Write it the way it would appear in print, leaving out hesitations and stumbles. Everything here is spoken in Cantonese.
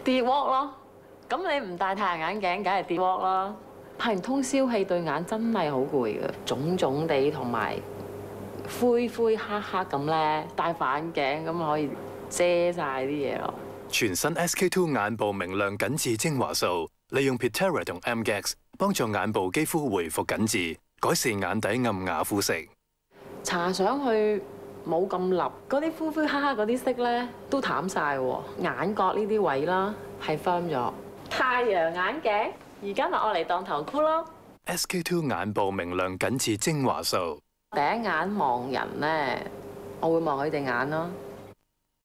跌鑊咯。咁你唔戴太陽眼鏡，梗係跌鑊啦。拍完通宵戲對眼真係好攰㗎，腫腫地同埋灰灰黑黑咁咧，戴副眼鏡咁可以遮晒啲嘢咯。 全新 SK-II 眼部明亮緊緻精華素，利用 Pitera 同 MGX 幫助眼部肌膚回復緊緻，改善眼底暗啞膚色。搽上去冇咁立，嗰啲灰灰黑黑嗰啲色咧都淡晒喎。眼角呢啲位啦係 firm 咗。太陽眼鏡而家咪我嚟當頭箍咯。SK-II 眼部明亮緊緻精華素。第一眼望人咧，我會望佢哋眼咯。